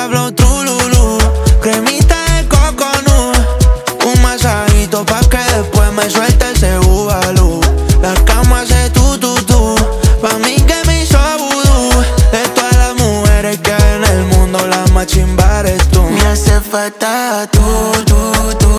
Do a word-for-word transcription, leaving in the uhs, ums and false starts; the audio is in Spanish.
flow trululú, cremita de coconut, un masajito pa'